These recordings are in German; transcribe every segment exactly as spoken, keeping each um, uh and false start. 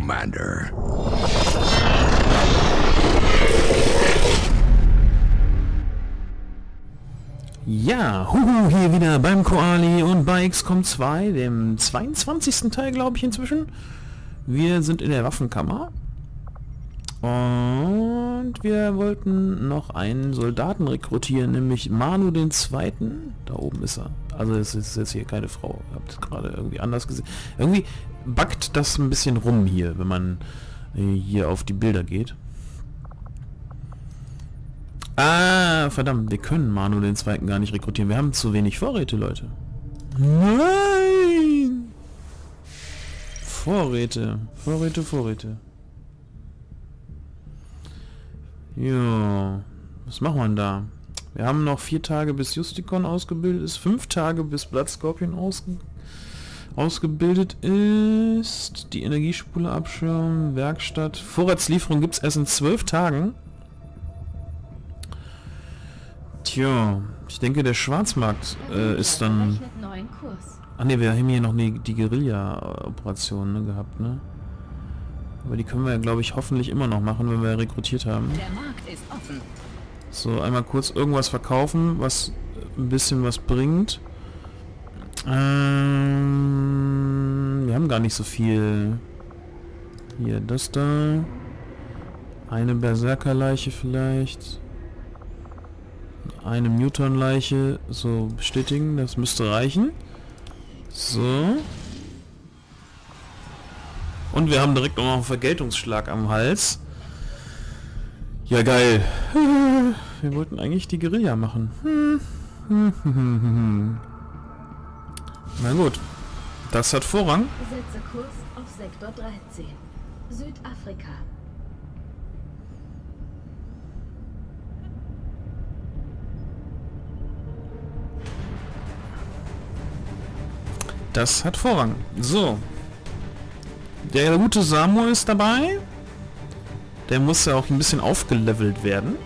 Commander. Ja, huhu, hier wieder beim Koali und bei X COM zwei, dem zweiundzwanzigsten Teil, glaube ich, inzwischen. Wir sind in der Waffenkammer. Und wir wollten noch einen Soldaten rekrutieren, nämlich Manu den Zweiten. Da oben ist er. Also es ist jetzt hier keine Frau. Ihr habt es gerade irgendwie anders gesehen. Irgendwie backt das ein bisschen rum hier, wenn man hier auf die Bilder geht. Ah, verdammt, wir können Manu den Zweiten gar nicht rekrutieren. Wir haben zu wenig Vorräte, Leute. Nein! Vorräte, Vorräte, Vorräte. Ja, was macht man da? Wir haben noch vier Tage bis Justicon ausgebildet ist, fünf Tage bis Blood Scorpion ausge ausgebildet ist. Die Energiespule abschirmen, Werkstatt. Vorratslieferung gibt es erst in zwölf Tagen. Tja, ich denke, der Schwarzmarkt äh, ist dann... Ach ne, wir haben hier noch die, die Guerilla-Operation ne, gehabt, ne? Aber die können wir ja, glaube ich, hoffentlich immer noch machen, wenn wir rekrutiert haben. Der Markt ist offen. So, einmal kurz irgendwas verkaufen, was ein bisschen was bringt. Ähm, wir haben gar nicht so viel. Hier, das da. Eine Berserkerleiche vielleicht. Eine Muton-Leiche. So, bestätigen, das müsste reichen. So. Und wir haben direkt noch einen Vergeltungsschlag am Hals. Ja, geil. Wir wollten eigentlich die Guerilla machen. Na gut. Das hat Vorrang. Setze Kurs auf Sektor dreizehn. Südafrika. Das hat Vorrang. So. Der gute Samu ist dabei. Der muss ja auch ein bisschen aufgelevelt werden.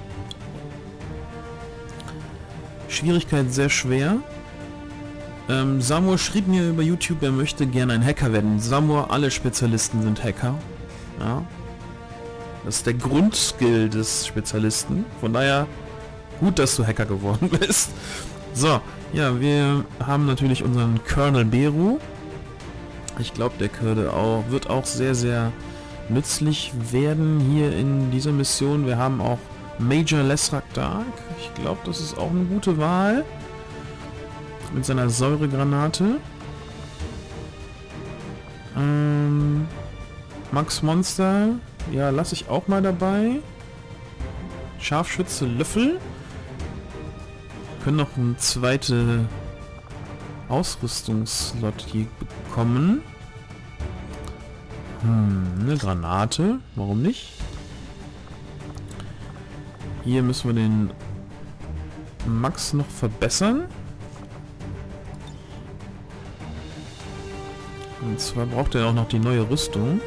Schwierigkeit sehr schwer. Ähm, Samu schrieb mir über YouTube, er möchte gerne ein Hacker werden. Samu, alle Spezialisten sind Hacker. Ja. Das ist der Grundskill des Spezialisten. Von daher gut, dass du Hacker geworden bist. So, ja, wir haben natürlich unseren Colonel Beru. Ich glaube, der könnte auch, wird auch sehr, sehr nützlich werden hier in dieser Mission. Wir haben auch Major Lesrak Dark. Ich glaube, das ist auch eine gute Wahl. Mit seiner Säuregranate. Ähm, Max Monster. Ja, lasse ich auch mal dabei. Scharfschütze Löffel. Können noch eine zweite Ausrüstungsslot hier bekommen. Hm, eine Granate. Warum nicht? Hier müssen wir den Max noch verbessern. Und zwar braucht er auch noch die neue Rüstung.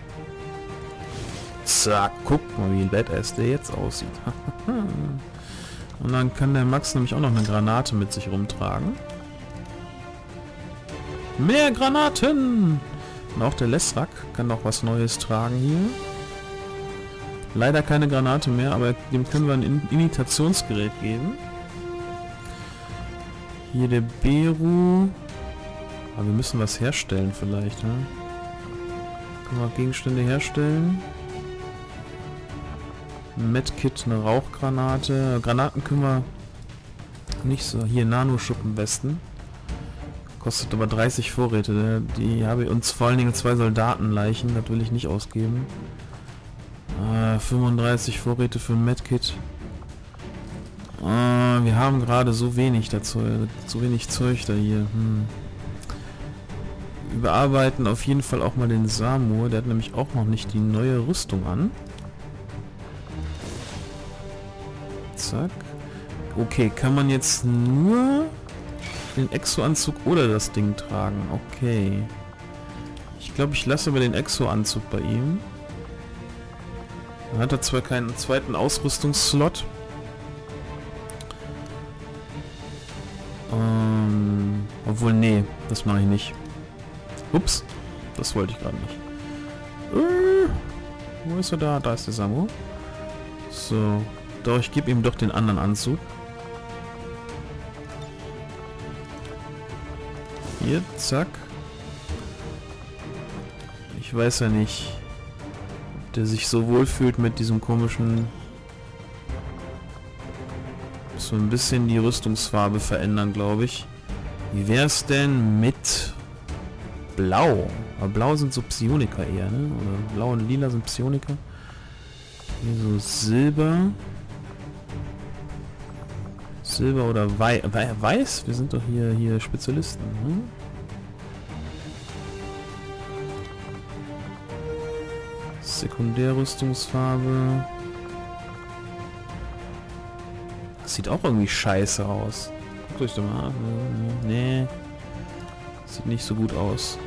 Zack, guck mal, wie ein Badass der jetzt aussieht. Und dann kann der Max nämlich auch noch eine Granate mit sich rumtragen. Mehr Granaten! Und auch der Lesrak kann noch was Neues tragen hier. Leider keine Granate mehr, aber dem können wir ein Imitationsgerät geben. Hier der Beru. Aber wir müssen was herstellen vielleicht, ne? Können wir Gegenstände herstellen. Medkit, eine Rauchgranate. Granaten können wir nicht so. Hier Nanoschuppen am besten. Kostet aber dreißig Vorräte. Die habe ich uns vor allen Dingen zwei Soldatenleichen. Das will ich nicht ausgeben. Äh, fünfunddreißig Vorräte für ein Medkit. Äh, wir haben gerade so wenig dazu. So wenig Zeug da hier. Hm. Überarbeiten auf jeden Fall auch mal den Samu. Der hat nämlich auch noch nicht die neue Rüstung an. Zack. Okay, kann man jetzt nur den Exo-Anzug oder das Ding tragen? Okay. Ich glaube, ich lasse aber den Exo-Anzug bei ihm. Dann hat er zwar keinen zweiten Ausrüstungsslot. Ähm, obwohl, nee, das mache ich nicht. Ups, das wollte ich gerade nicht. Äh, wo ist er da? Da ist der Samu. So. Doch, ich gebe ihm doch den anderen Anzug. Hier, zack. Ich weiß ja nicht, ob der sich so wohl fühlt mit diesem komischen... So ein bisschen die Rüstungsfarbe verändern, glaube ich. Wie wäre es denn mit Blau? Aber Blau sind so Psioniker eher, ne? Oder Blau und Lila sind Psioniker. Hier so Silber. Silber oder Wei Wei Weiß? Wir sind doch hier, hier Spezialisten, ne? Sekundärrüstungsfarbe. Das sieht auch irgendwie scheiße aus. Guckt euch doch mal an. Nee. Sieht nicht so gut aus.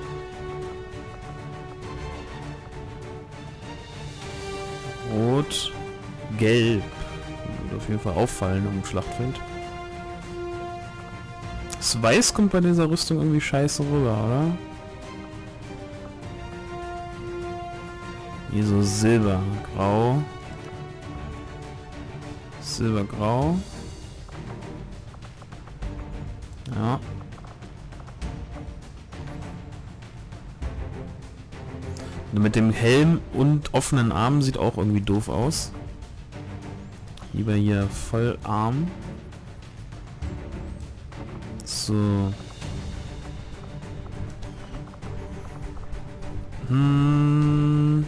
Rot. Gelb. Wird auf jeden Fall auffallen im Schlachtfeld. Das Weiß kommt bei dieser Rüstung irgendwie scheiße rüber, oder? Hier so Silber, Grau. Silbergrau. Ja. Und mit dem Helm und offenen Armen sieht auch irgendwie doof aus. Lieber hier Vollarm. So. Hm.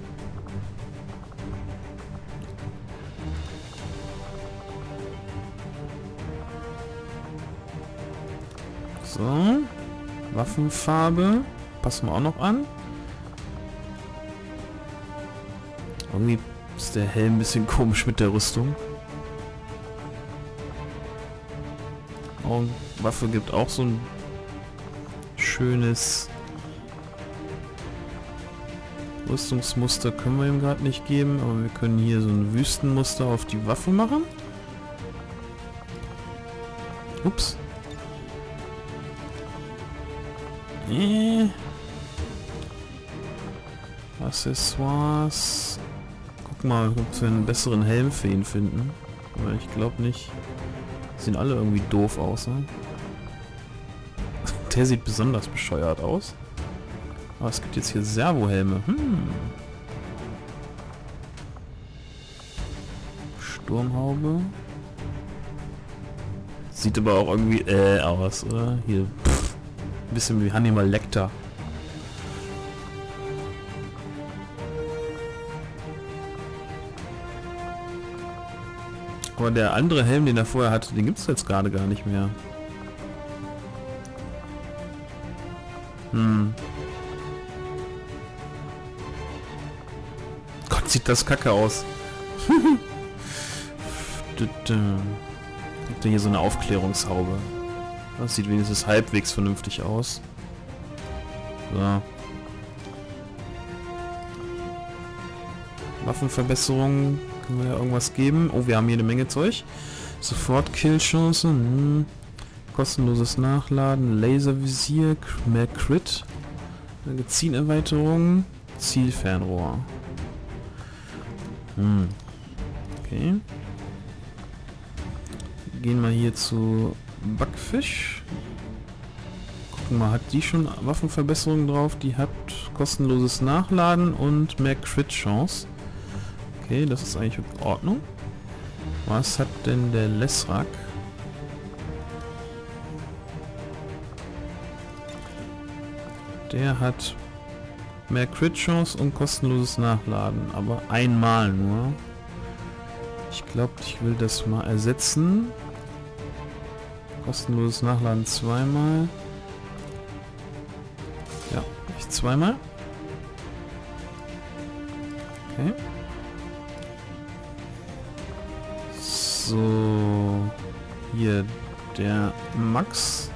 So. Waffenfarbe. Passen wir auch noch an. Irgendwie ist der Helm ein bisschen komisch mit der Rüstung. Und Waffe gibt auch so ein schönes Rüstungsmuster, können wir ihm gerade nicht geben, aber wir können hier so ein Wüstenmuster auf die Waffe machen. Ups. Äh. Accessoires. Guck mal, ob wir einen besseren Helm für ihn finden. Aber ich glaube nicht. Sehen alle irgendwie doof aus, ne? Der sieht besonders bescheuert aus. Aber es gibt jetzt hier Servohelme. Hm. Sturmhaube. Sieht aber auch irgendwie äh aus, oder? Hier. Pff. Ein bisschen wie Hannibal Lecter. Aber der andere Helm, den er vorher hatte, den gibt es jetzt gerade gar nicht mehr. Hm. Gott, sieht das kacke aus. Gibt er hier so eine Aufklärungshaube. Das sieht wenigstens halbwegs vernünftig aus. So. Waffenverbesserungen. Können wir ja irgendwas geben? Oh, wir haben hier eine Menge Zeug. Sofort Killchance. Hm. Kostenloses Nachladen. Laservisier. Mehr Crit. Magazinerweiterung. Zielfernrohr. Hm. Okay. Gehen wir hier zu Backfisch. Gucken mal, hat die schon Waffenverbesserungen drauf? Die hat kostenloses Nachladen und mehr Crit-Chance. Okay, das ist eigentlich in Ordnung. Was hat denn der Lesrak? Der hat mehr Crit-Chance und kostenloses Nachladen, aber einmal nur. Ich glaube, ich will das mal ersetzen. Kostenloses Nachladen zweimal. Ja, ich zweimal. Okay. So, hier der Max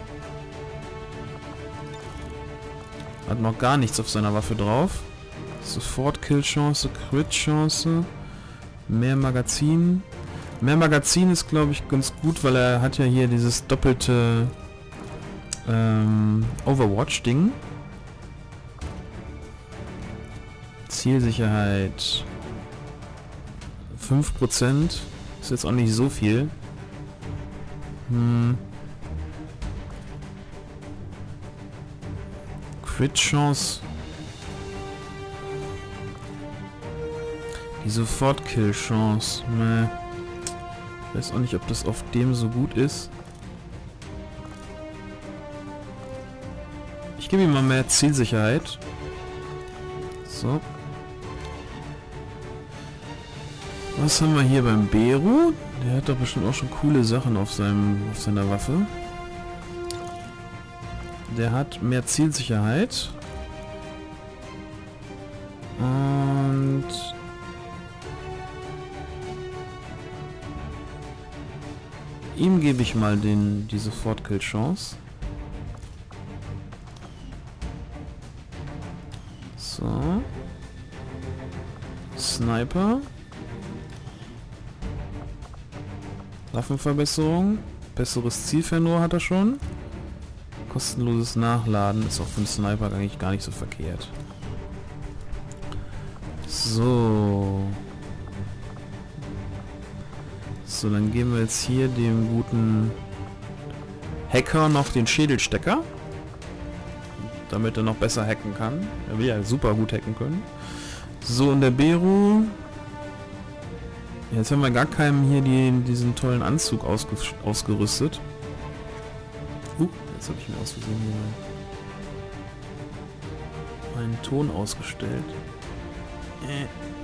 hat noch gar nichts auf seiner Waffe drauf. Sofort Killchance, Crit-Chance, mehr Magazin. Mehr Magazin ist, glaube ich, ganz gut, weil er hat ja hier dieses doppelte ähm, Overwatch-Ding. Zielsicherheit fünf Prozent. Ist jetzt auch nicht so viel. Hm. Crit-Chance. Die Sofort-Kill-Chance. Nee. Ich weiß auch nicht, ob das auf dem so gut ist. Ich gebe ihm mal mehr Zielsicherheit. So. Was haben wir hier beim Beru? Der hat doch bestimmt auch schon coole Sachen auf seinem auf seiner Waffe. Der hat mehr Zielsicherheit. Und ihm gebe ich mal den die Sofort-Kill-Chance. So. Sniper. Waffenverbesserung. Besseres Zielfernrohr hat er schon. Kostenloses Nachladen ist auch für einen Sniper eigentlich gar nicht so verkehrt. So. So, dann geben wir jetzt hier dem guten Hacker noch den Schädelstecker. Damit er noch besser hacken kann. Er will ja super gut hacken können. So, und der Beru. Jetzt haben wir gar keinem hier die, diesen tollen Anzug ausge, ausgerüstet. Uh, jetzt habe ich mir aus Versehen hier meinen Ton ausgestellt. Äh.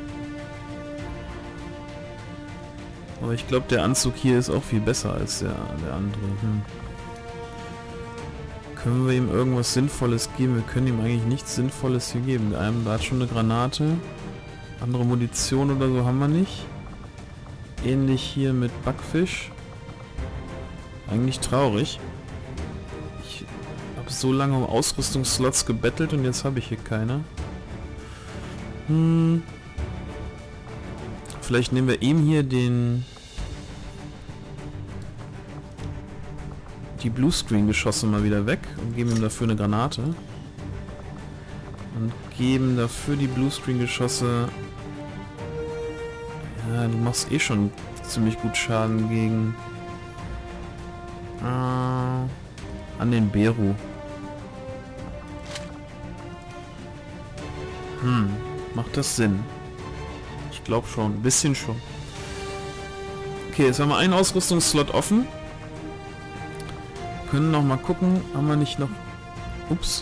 Aber ich glaube, der Anzug hier ist auch viel besser als der, der andere. Hm. Können wir ihm irgendwas Sinnvolles geben? Wir können ihm eigentlich nichts Sinnvolles hier geben. Der eine, da hat schon eine Granate. Andere Munition oder so haben wir nicht. Ähnlich hier mit Backfisch. Eigentlich traurig. Ich habe so lange um Ausrüstungsslots gebettelt und jetzt habe ich hier keine. Hm. Vielleicht nehmen wir ihm hier den... die Bluescreen-Geschosse mal wieder weg und geben ihm dafür eine Granate. Und geben dafür die Bluescreen-Geschosse... Ja, du machst eh schon ziemlich gut Schaden gegen... Äh, an den Beru. Hm, macht das Sinn? Ich glaube schon, ein bisschen schon. Okay, jetzt haben wir einen Ausrüstungsslot offen. Können noch mal gucken, haben wir nicht noch... Ups.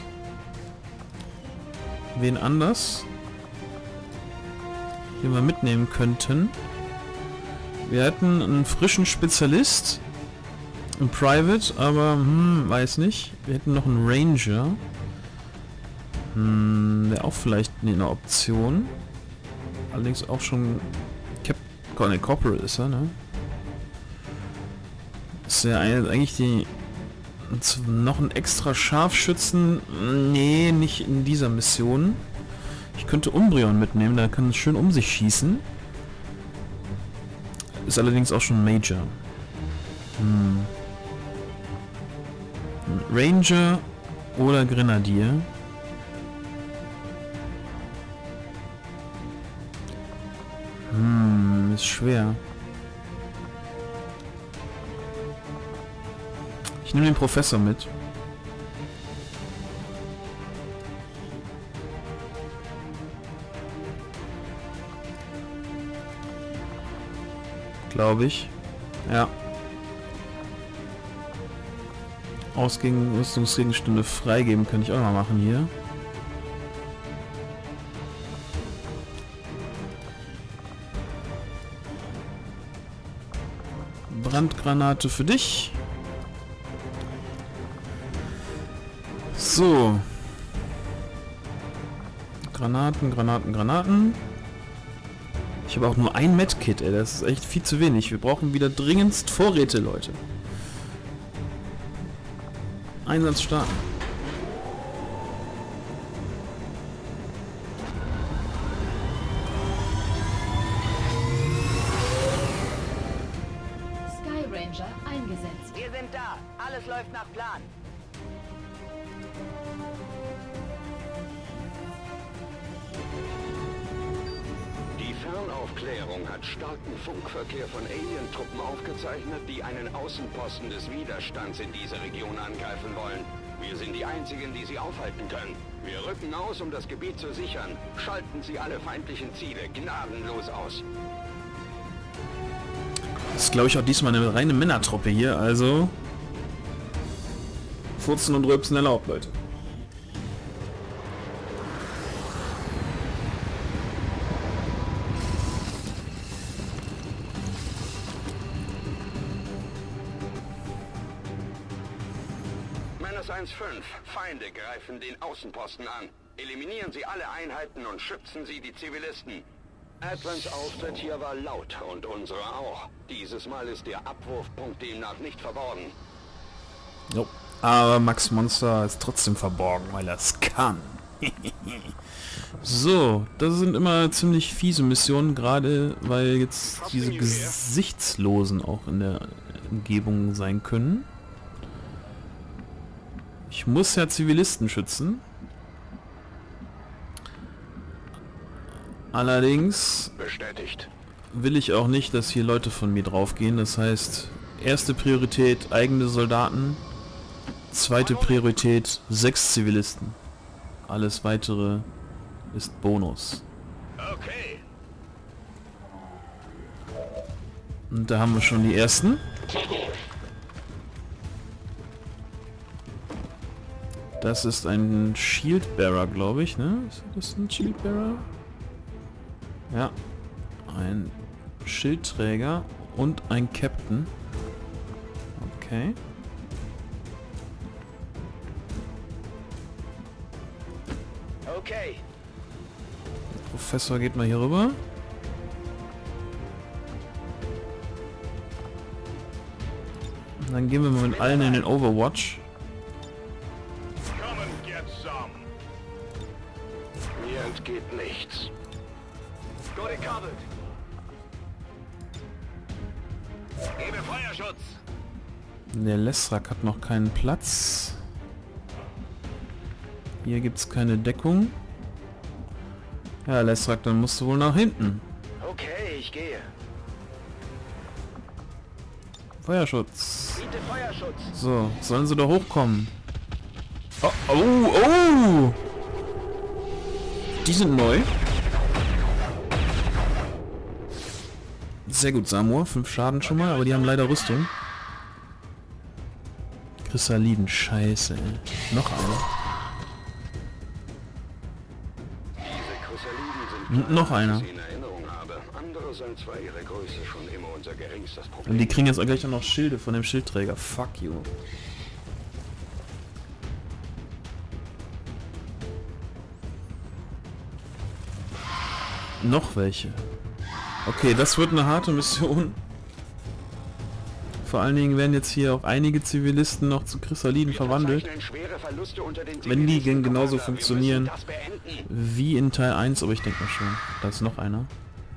Wen anders? Den wir mitnehmen könnten. Wir hätten einen frischen Spezialist. Ein Private, aber hm, weiß nicht. Wir hätten noch einen Ranger. Hm, wäre auch vielleicht eine Option. Allerdings auch schon... Cap ne, Corporal ist er, ne? Ist ja eigentlich die... Noch ein extra Scharfschützen? Nee, nicht in dieser Mission. Ich könnte Umbreon mitnehmen, da kann es schön um sich schießen. Ist allerdings auch schon Major. Hm. Ranger oder Grenadier. Hm, ist schwer. Ich nehme den Professor mit. Glaube ich. Ja. Ausgegen Rüstungsgegenstände freigeben kann ich auch mal machen hier. Brandgranate für dich. So. Granaten, Granaten, Granaten. Ich habe auch nur ein Medkit, ey. Das ist echt viel zu wenig. Wir brauchen wieder dringendst Vorräte, Leute. Einsatz starten. Sky Ranger eingesetzt. Wir sind da. Alles läuft nach Plan. Tarnaufklärung hat starken Funkverkehr von Alien-Truppen aufgezeichnet, die einen Außenposten des Widerstands in dieser Region angreifen wollen. Wir sind die Einzigen, die sie aufhalten können. Wir rücken aus, um das Gebiet zu sichern. Schalten Sie alle feindlichen Ziele gnadenlos aus. Das ist, glaube ich, auch diesmal eine reine Männertruppe hier, also... Furzen und Rülpsen erlaubt, Leute. eins fünf. Feinde greifen den Außenposten an. Eliminieren Sie alle Einheiten und schützen Sie die Zivilisten. Advents Auftritt hier war laut und unsere auch. Dieses Mal ist der Abwurfpunkt demnach nicht verborgen. Jo. Aber Max Monster ist trotzdem verborgen, weil er es kann. So, das sind immer ziemlich fiese Missionen, gerade weil jetzt diese Gesichtslosen auch in der Umgebung sein können. Ich muss ja Zivilisten schützen. Allerdings bestätigt. Will ich auch nicht, dass hier Leute von mir draufgehen. Das heißt, erste Priorität eigene Soldaten, zweite Priorität sechs Zivilisten. Alles weitere ist Bonus. Okay. Und da haben wir schon die ersten. Das ist ein Shieldbearer, glaube ich, ne? Ist das ein Shieldbearer? Ja. Ein Schildträger und ein Captain. Okay. Okay. Der Professor geht mal hier rüber. Und dann gehen wir mal mit allen in den Overwatch. Mir entgeht nichts. Go gekabbelt. Gebe Feuerschutz. Der Lesrak hat noch keinen Platz. Hier gibt es keine Deckung. Ja, Lesrak, dann musst du wohl nach hinten. Okay, ich gehe. Feuerschutz. Biete Feuerschutz. So, sollen sie da hochkommen? Oh, oh, oh! Die sind neu. Sehr gut, Samur. Fünf Schaden schon mal, aber die haben leider Rüstung. Chrysaliden, scheiße. Ey. Noch eine. Diese Chrysaliden sind Und noch einer. in Erinnerung habe. Andere sind zwar ihre Größe schon immer unser geringstes Problem. Und die kriegen jetzt auch gleich noch Schilde von dem Schildträger. Fuck you. Noch welche. Okay, das wird eine harte Mission. Vor allen Dingen werden jetzt hier auch einige Zivilisten noch zu Chrysaliden verwandelt. Wenn die gen genauso funktionieren wie in Teil eins, aber ich denke mal schon. Da ist noch einer.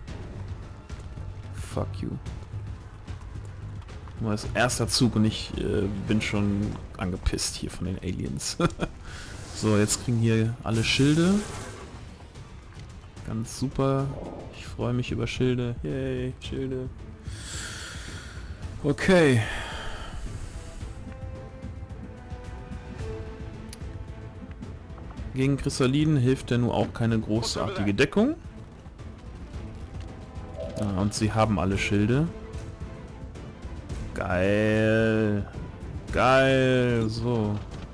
Fuck you. Nur als erster Zug und ich äh, bin schon angepisst hier von den Aliens. So, jetzt kriegen hier alle Schilde. Ganz super. Ich freue mich über Schilde. Yay, Schilde. Okay. Gegen Chrysaliden hilft ja nur auch keine großartige Deckung. Ja, und sie haben alle Schilde. Geil. Geil. So.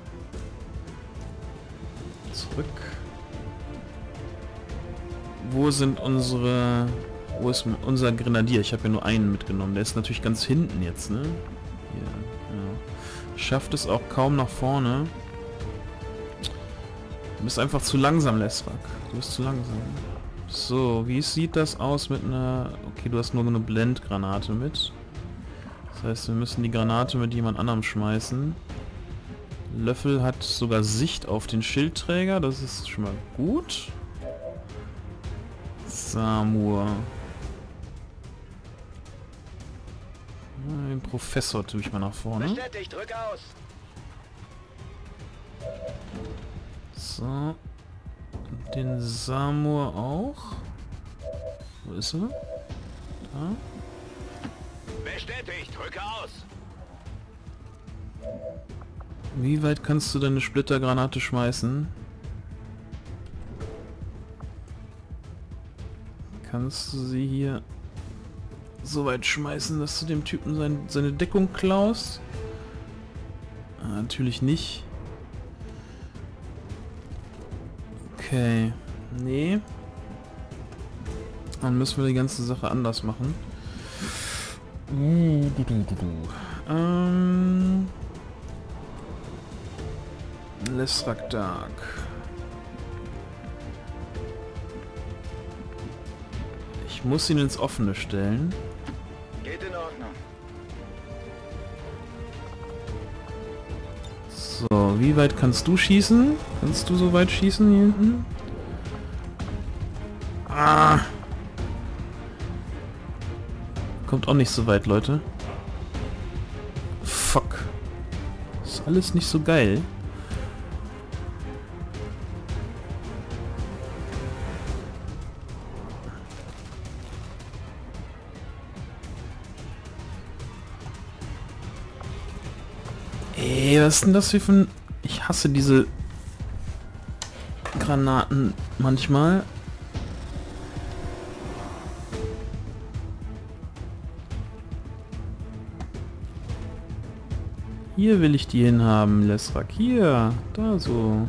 Zurück. Wo sind unsere... Wo ist unser Grenadier? Ich habe ja nur einen mitgenommen. Der ist natürlich ganz hinten jetzt, ne? Hier, ja. Schafft es auch kaum nach vorne. Du bist einfach zu langsam, Lesrak. Du bist zu langsam. So, wie sieht das aus mit einer... Okay, du hast nur eine Blendgranate mit. Das heißt, wir müssen die Granate mit jemand anderem schmeißen. Löffel hat sogar Sicht auf den Schildträger. Das ist schon mal gut. Samur. Den Professor tue ich mal nach vorne. Bestätigt, drück aus. So. Den Samur auch. Wo ist er? Da? Bestätigt, drücke aus. Wie weit kannst du deine Splittergranate schmeißen? Kannst du sie hier so weit schmeißen, dass du dem Typen sein, seine Deckung klaust? Ah, natürlich nicht. Okay. Nee. Dann müssen wir die ganze Sache anders machen. Uh, du, du, du, du. Ähm... Lesrak Dark. Ich muss ihn ins Offene stellen. Geht in Ordnung. So, wie weit kannst du schießen? Kannst du so weit schießen hier hinten? Ah! Kommt auch nicht so weit, Leute. Fuck. Ist alles nicht so geil. Ey, was ist denn das hier für ein... Ich hasse diese Granaten manchmal. Hier will ich die hinhaben, Lesrak. Hier, da so.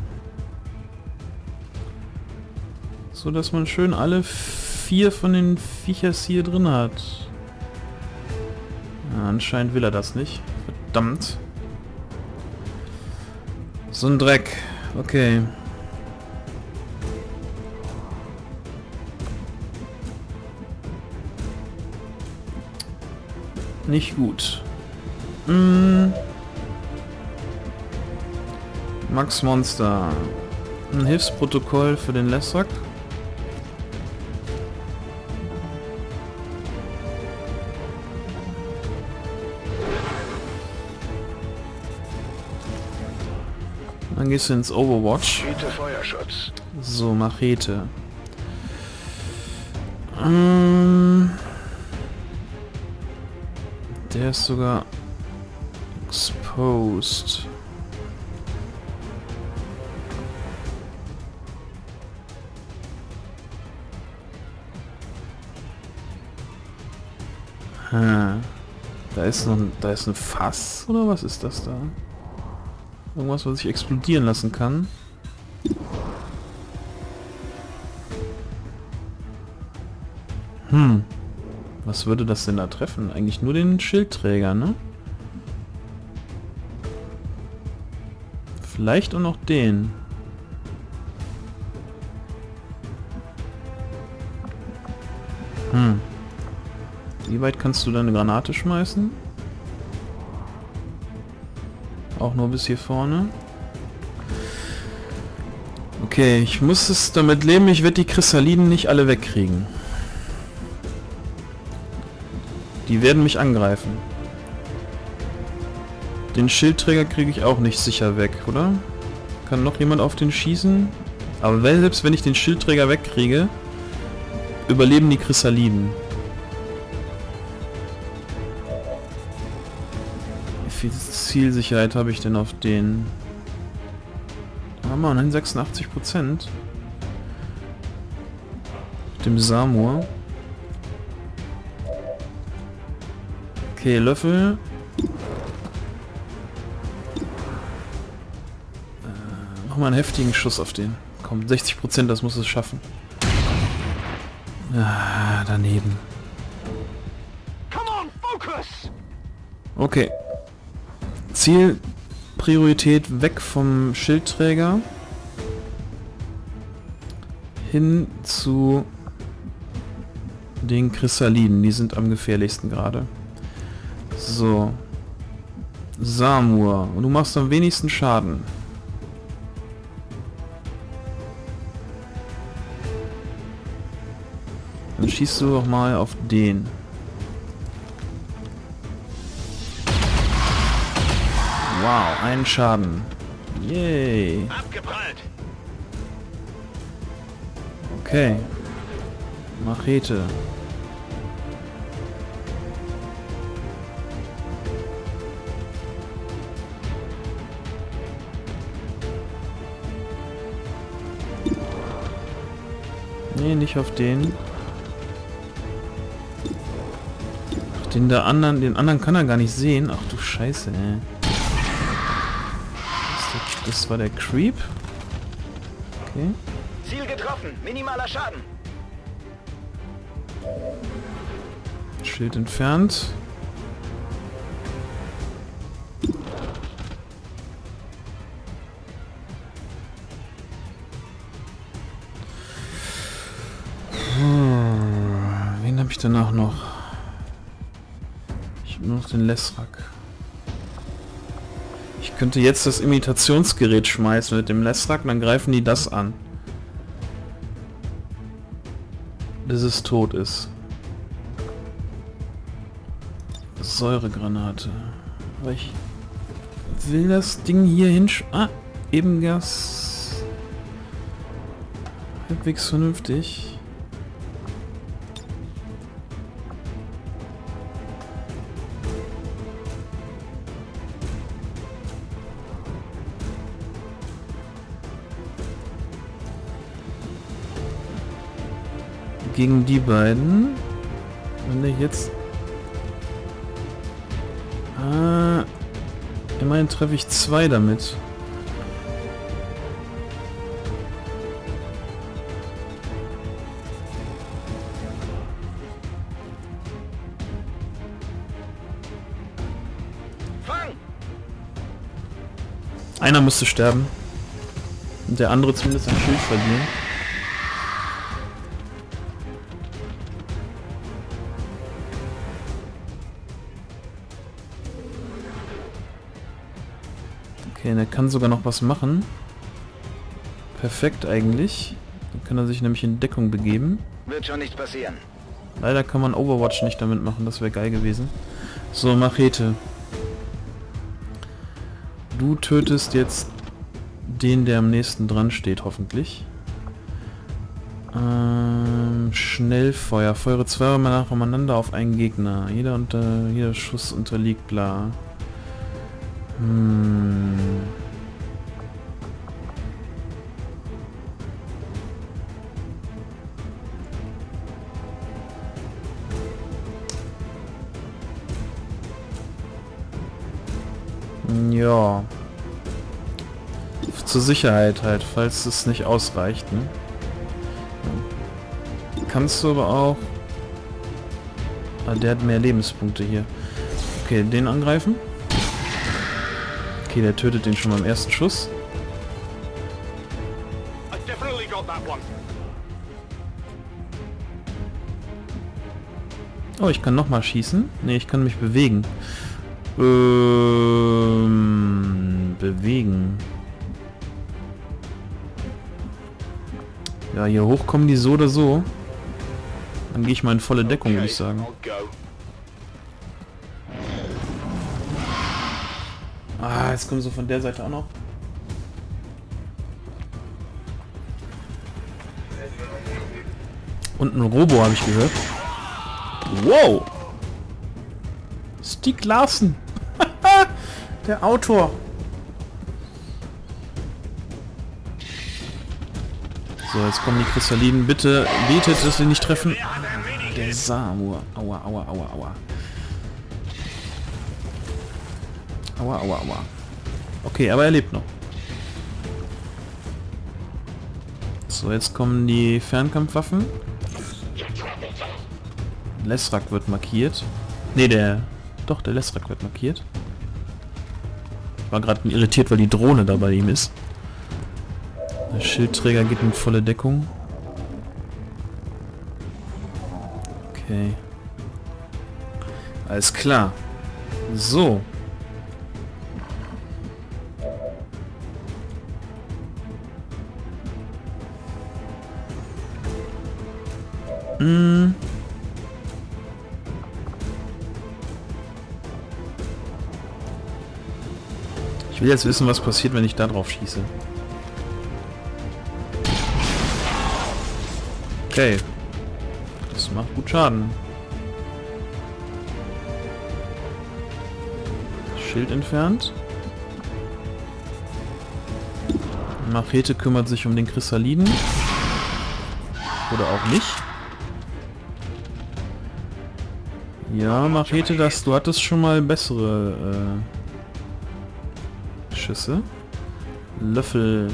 So, dass man schön alle vier von den Viechers hier drin hat. Ja, anscheinend will er das nicht. Verdammt. So ein Dreck. Okay. Nicht gut. Hm. Max Monster. Ein Hilfsprotokoll für den Lesrak. Dann gehst du ins Overwatch. Biete Feuerschutz. So, Machete. Ähm, der ist sogar exposed. Hm. Da ist noch ein, da ist ein Fass, oder was ist das da? Irgendwas, was ich explodieren lassen kann. Hm. Was würde das denn da treffen? Eigentlich nur den Schildträger, ne? Vielleicht auch noch den. Hm. Wie weit kannst du deine Granate schmeißen? Auch nur bis hier vorne. Okay, ich muss es damit leben, ich werde die Kristallinen nicht alle wegkriegen. Die werden mich angreifen. Den Schildträger kriege ich auch nicht sicher weg, oder? Kann noch jemand auf den schießen? Aber selbst wenn ich den Schildträger wegkriege, überleben die Kristallinen. Wie viel Zielsicherheit habe ich denn auf den? Ah man, sechsundachtzig Prozent. Dem Samur. Okay, Löffel. Äh, mach mal einen heftigen Schuss auf den. Komm, sechzig Prozent, das muss es schaffen. Ah, daneben. Come on, focus! Okay. Ziel, Priorität weg vom Schildträger. Hin zu den Kristallinen. Die sind am gefährlichsten gerade. So. Samur. Und du machst am wenigsten Schaden. Dann schießt du doch mal auf den. Wow, einen Schaden. Yay. Abgeprallt! Okay. Machete. Nee, nicht auf den. Ach, den der anderen, den anderen kann er gar nicht sehen. Ach du Scheiße, ey. Das, das war der Creep. Okay. Ziel getroffen. Minimaler Schaden. Schild entfernt. Wen habe ich danach noch? Ich habe nur noch den Lesrak. Ich könnte jetzt das Imitationsgerät schmeißen mit dem Lesrak, dann greifen die das an. Bis es tot ist. Säuregranate. Aber ich will das Ding hier hinsch... Ah, Ebengas. Halbwegs vernünftig. Gegen die beiden. Wenn der jetzt... Ah, immerhin treffe ich zwei damit. Fang! Einer müsste sterben. Und der andere zumindest ein Schild verlieren. Okay, der kann sogar noch was machen. Perfekt eigentlich. Dann kann er sich nämlich in Deckung begeben. Wird schon nichts passieren. Leider kann man Overwatch nicht damit machen, das wäre geil gewesen. So, Machete. Du tötest jetzt den, der am nächsten dran steht, hoffentlich. Ähm, Schnellfeuer. Feuere zweimal nacheinander auf einen Gegner. Jeder, unter, jeder Schuss unterliegt, bla. Hm. Ja. Zur Sicherheit halt, falls es nicht ausreicht, ne? Kannst du aber auch... Ah, der hat mehr Lebenspunkte hier. Okay, den angreifen. Okay, der tötet den schon beim ersten Schuss. Oh, ich kann nochmal schießen. Ne, ich kann mich bewegen. Ähm, bewegen. Ja, hier hoch kommen die so oder so. Dann gehe ich mal in volle Deckung, würde ich sagen. Ah, jetzt kommen sie von der Seite auch noch. Und ein Robo habe ich gehört. Wow! Stieg Larsen! Der Autor! So, jetzt kommen die Kristallinen. Bitte betet, dass sie nicht treffen. Der Samur. Aua, aua, aua, aua. Aua, aua, aua. Okay, aber er lebt noch. So, jetzt kommen die Fernkampfwaffen. Lesrak wird markiert. Ne, der... Doch, der Lesrak wird markiert. Ich war gerade irritiert, weil die Drohne da bei ihm ist. Der Schildträger geht in volle Deckung. Okay. Alles klar. So. Hm. Ich will jetzt wissen, was passiert, wenn ich da drauf schieße. Okay. Das macht gut Schaden. Schild entfernt. Machete kümmert sich um den Kristalliden. Oder auch nicht. Ja, Machete, das, du hattest schon mal bessere äh, Schüsse. Löffel.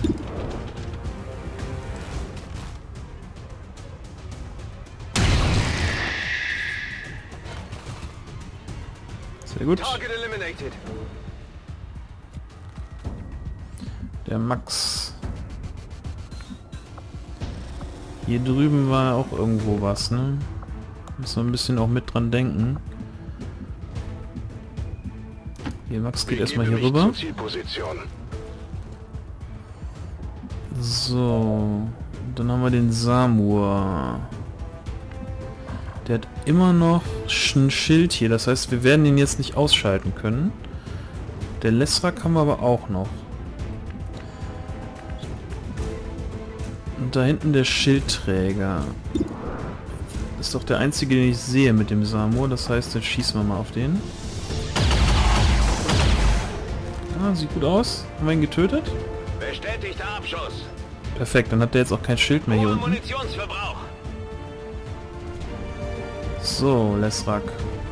Sehr gut. Der Max. Hier drüben war auch irgendwo was, ne? Muss man ein bisschen auch mit dran denken. Hier, Max geht erstmal hier rüber. So. Dann haben wir den Samur. Der hat immer noch ein Schild hier. Das heißt, wir werden ihn jetzt nicht ausschalten können. Der Lesrak haben wir aber auch noch. Und da hinten der Schildträger. Das ist doch der einzige, den ich sehe mit dem Samur. Das heißt, jetzt schießen wir mal auf den. Ah, sieht gut aus. Haben wir ihn getötet? Bestätigter Abschuss. Perfekt, dann hat der jetzt auch kein Schild mehr hier unten. Munitionsverbrauch. So, Lesrak.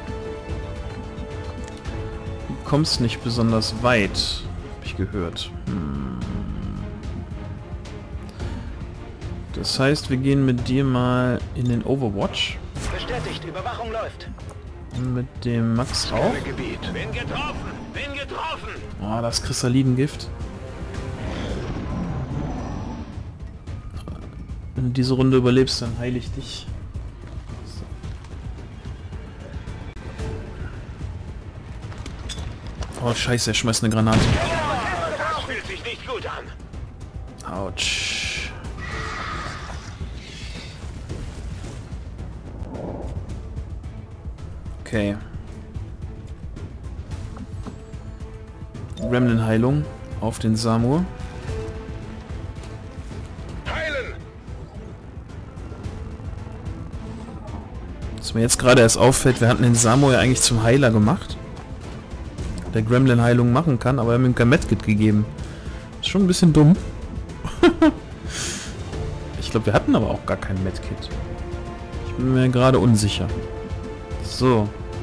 Du kommst nicht besonders weit, habe ich gehört. Hm. Das heißt, wir gehen mit dir mal in den Overwatch. Bestätigt, Überwachung läuft. Und mit dem Max auch. Gebiet. Bin getroffen, bin getroffen. Ah, das Kristallidengift. Wenn du diese Runde überlebst, dann heile ich dich. Oh scheiße, er schmeißt eine Granate. Das fühlt sich nicht gut an. Autsch. Okay. Gremlin-Heilung auf den Samur. Heilen! Was mir jetzt gerade erst auffällt, wir hatten den Samur ja eigentlich zum Heiler gemacht. Der Gremlin-Heilung machen kann, aber wir haben ihm kein Medkit gegeben. Ist schon ein bisschen dumm. Ich glaube, wir hatten aber auch gar kein Medkit. Ich bin mir gerade unsicher. So.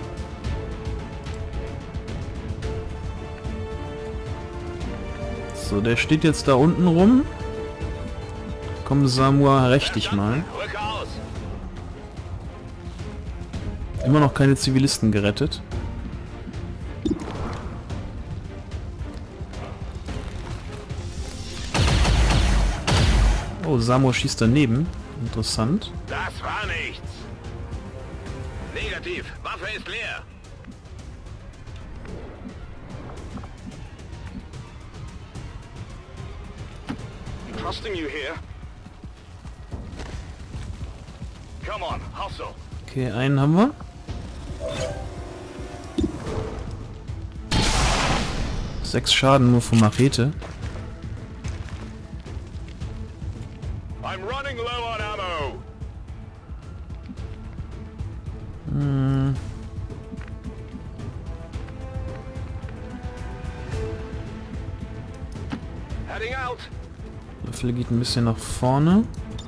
So, der steht jetzt da unten rum. Komm, Samur, rächt dich mal. Immer noch keine Zivilisten gerettet. Oh, Samur schießt daneben. Interessant. Das war nichts. Negativ. Waffe ist leer. Trusting you here. Come on, hustle. Okay, einen haben wir. Sechs Schaden nur von Machete. I'm running low on ammo. Hm. Heading out. Löffel geht ein bisschen nach vorne.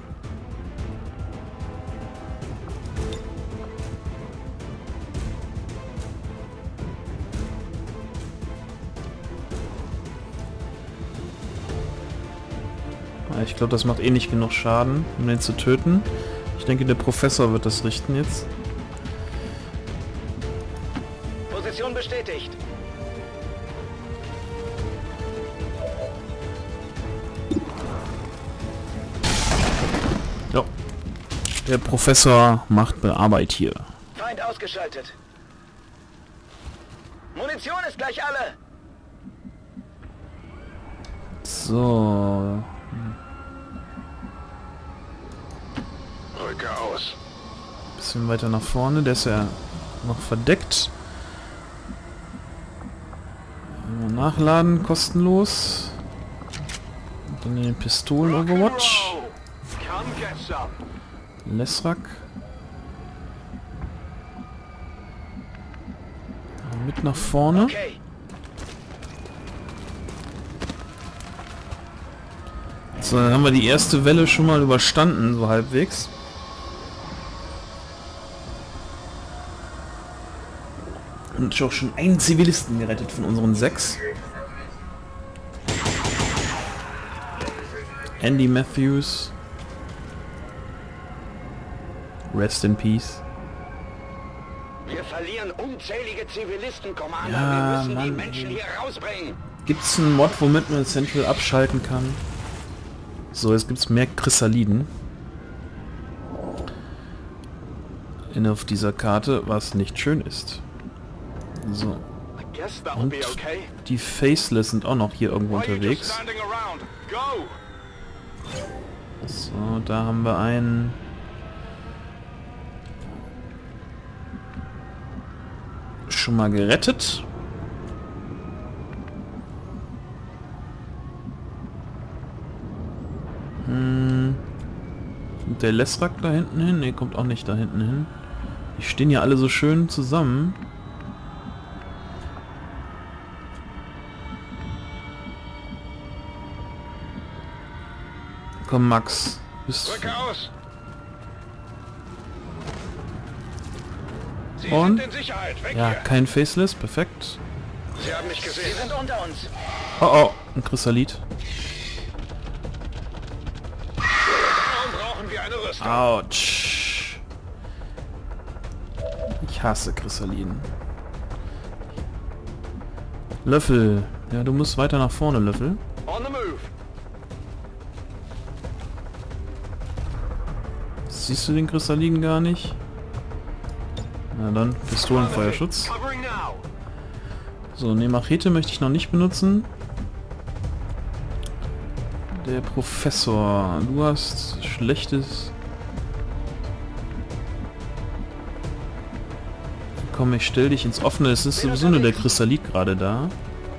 Ich glaube, das macht eh nicht genug Schaden, um den zu töten. Ich denke, der Professor wird das richten jetzt. Position bestätigt. Ja. Der Professor macht Arbeit hier. Feind ausgeschaltet. Munition ist gleich alle. So. Rücke aus. Bisschen weiter nach vorne, der ist ja noch verdeckt. Mal nachladen, kostenlos. Und dann in den Pistolen-Overwatch. Lesrak. Mit nach vorne. Okay. So, dann haben wir die erste Welle schon mal überstanden, so halbwegs. Und auch schon einen Zivilisten gerettet von unseren sechs. Andy Matthews. Rest in Peace. Wir verlieren unzählige Zivilisten, Commander. Ja, wir müssen Mann, die Menschen ey. hier rausbringen. Gibt's einen Mod, womit man Central abschalten kann? So, jetzt gibt's mehr Chrysaliden. In auf dieser Karte, was nicht schön ist. So. I guess that'll Und be okay. die Faceless sind auch noch hier irgendwo Why are you just unterwegs. standing around? Go! So, da haben wir einen. Schon mal gerettet. Hm. Und der Lesrak da hinten hin? Ne, kommt auch nicht da hinten hin. Die stehen ja alle so schön zusammen. Komm, Max. Bist Rücke aus! Sie Und? sind in Sicherheit. Weg ja, hier. kein Faceless, perfekt. Sie haben mich Sie gesehen. sind unter uns. Oh oh, ein Chrysalit. Darum brauchen wir eine Rüstung. Autsch. Ich hasse Chrysaliden. Löffel. Ja, du musst weiter nach vorne, Löffel. On the move. Siehst du den Chrysaliden gar nicht? Na dann, Pistolenfeuerschutz. Covering now. So, ne, Machete möchte ich noch nicht benutzen. Der Professor, du hast schlechtes... Komm, ich stell dich ins Offene, es ist sowieso nur der Chrysalit gerade da.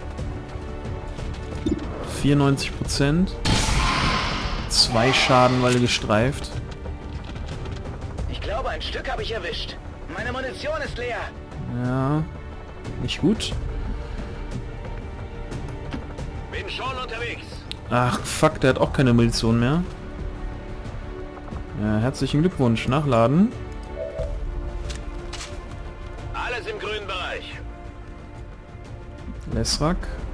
vierundneunzig Prozent. Zwei Schaden, weil er gestreift. Ich glaube, ein Stück habe ich erwischt. Meine Munition ist leer. Ja, nicht gut. Bin schon unterwegs. Ach, fuck, der hat auch keine Munition mehr. Ja, herzlichen Glückwunsch, nachladen. Alles im grünen Bereich. Lesrak.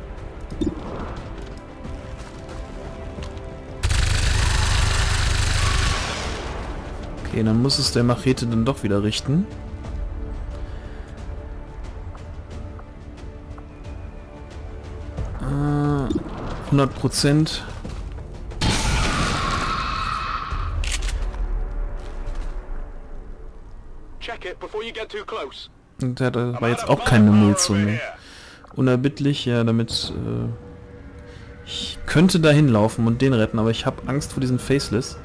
Okay, dann muss es der Machete dann doch wieder richten. Äh, hundert Prozent. Check it before you get too close. Und der hat aber jetzt auch keine Munition mehr. Unerbittlich, ja, damit... Äh, ich könnte da hinlaufen und den retten, aber ich habe Angst vor diesen Faceless.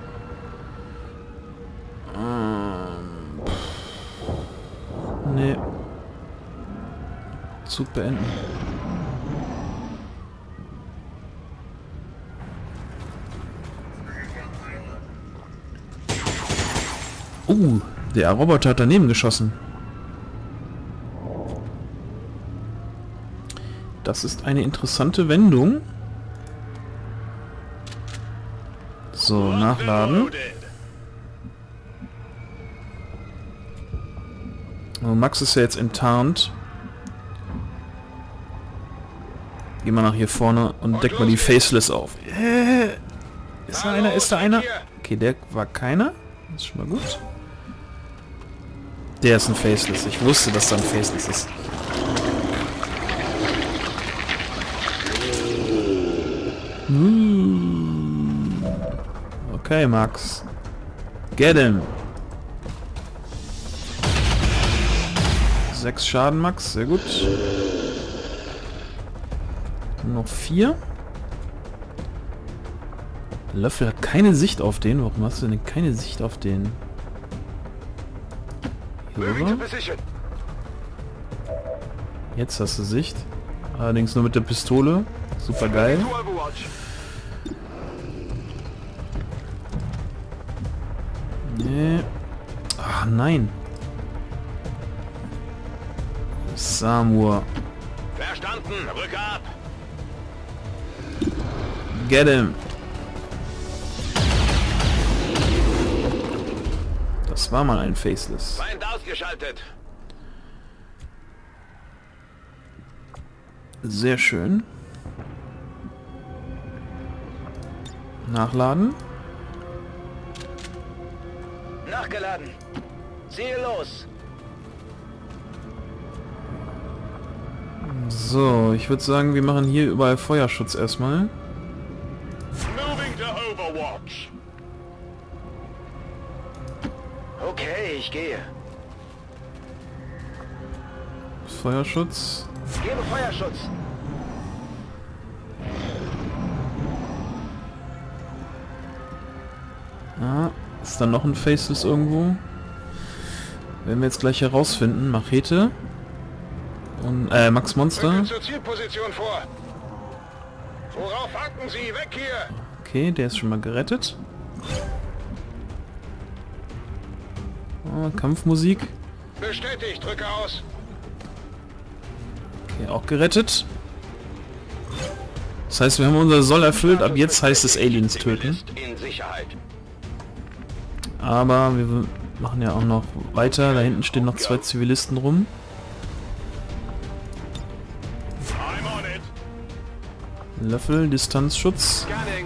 Ähm, nee. Zug beenden. Uh, der Roboter hat daneben geschossen. Das ist eine interessante Wendung. So, nachladen. Oh, Max ist ja jetzt enttarnt. Geh mal nach hier vorne und deck mal die Faceless auf. Äh, ist da einer? Ist da einer? Okay, der war keiner. Das ist schon mal gut. Der ist ein Faceless. Ich wusste, dass da ein Faceless ist. Okay, Max. Get him. Sechs Schaden, Max. Sehr gut. Noch vier. Löffel hat keine Sicht auf den. Warum hast du denn keine Sicht auf den? Hier rüber. Jetzt hast du Sicht. Allerdings nur mit der Pistole. Super geil. Nee. Ach nein. Samur. Verstanden, rück ab. Get him. Das war mal ein Faceless. Feind ausgeschaltet. Sehr schön. Nachladen. Nachgeladen. Ziel los. So, ich würde sagen, wir machen hier überall Feuerschutz erstmal. Moving to Overwatch. Okay, ich gehe. Feuerschutz. Gebe Feuerschutz. Ah, ist da noch ein Faceless irgendwo? Werden wir jetzt gleich herausfinden. Machete. Und, äh, Max Monster. Rücken zur Zielposition vor. Worauf hacken Sie? Weg hier! Okay, der ist schon mal gerettet. Oh, Kampfmusik. Bestätigt, drücke aus. Okay, auch gerettet. Das heißt, wir haben unser Soll erfüllt. Ab jetzt heißt es Aliens töten. In Sicherheit. Aber wir machen ja auch noch weiter. Da hinten stehen noch zwei Zivilisten rum. I'm on it. Löffel, Distanzschutz. Scanning.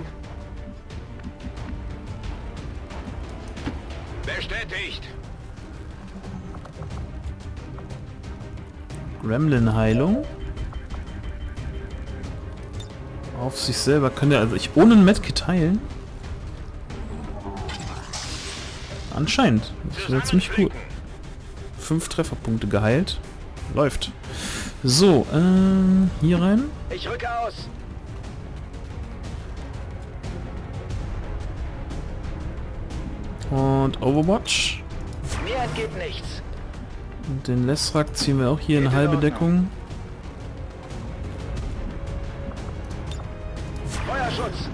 Bestätigt. Gremlin-Heilung. Auf sich selber kann der also ich ohne ein Medkit heilen. Anscheinend. Das wäre ziemlich gut. Fünf Trefferpunkte geheilt. Läuft. So, äh, hier rein. Ich rücke aus. Und Overwatch. Mir entgeht nichts. Und den Lessrak ziehen wir auch hier in halbe Deckung. Feuerschutz.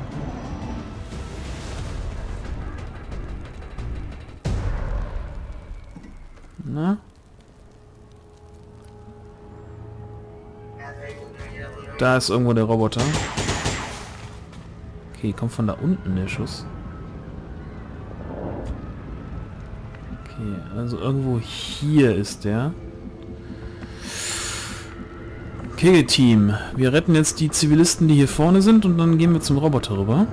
Na? Da ist irgendwo der Roboter. Okay, kommt von da unten der Schuss. Okay, also irgendwo hier ist der. Okay, Team. Wir retten jetzt die Zivilisten, die hier vorne sind, und dann gehen wir zum Roboter rüber.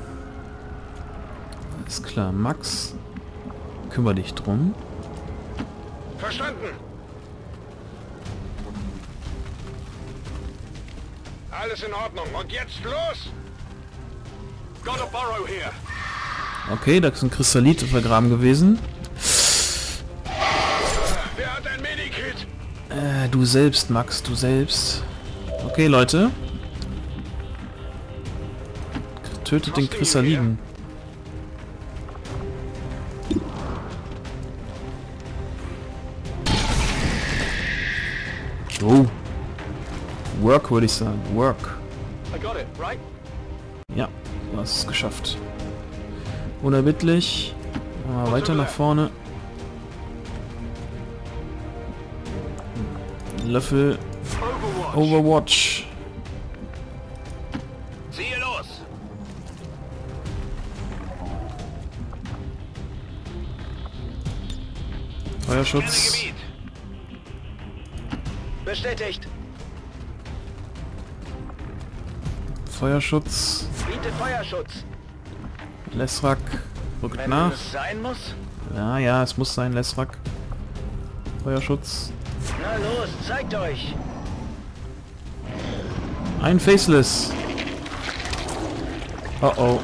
Alles klar, Max. Kümmere dich drum. Verstanden. Alles in Ordnung. Und jetzt los! Got a burrow here. Okay, da ist ein Kristallit vergraben gewesen. Wer hat ein Medikit? Äh, du selbst, Max, du selbst. Okay, Leute. Tötet den Kristalliden. Oh. Work, würde ich sagen. Work. I got it, right? Ja, du hast es geschafft. Unerbittlich. Mal weiter nach vorne. Löffel. Overwatch. Overwatch. Ziehe los! Feuerschutz. Gebiet. Bestätigt. Feuerschutz. Biete Feuerschutz. Lessrak rückt Wenn nach. es sein muss. Ja, ja, es muss sein, Lessrak. Feuerschutz. Na los, zeigt euch. Ein Faceless. Oh oh.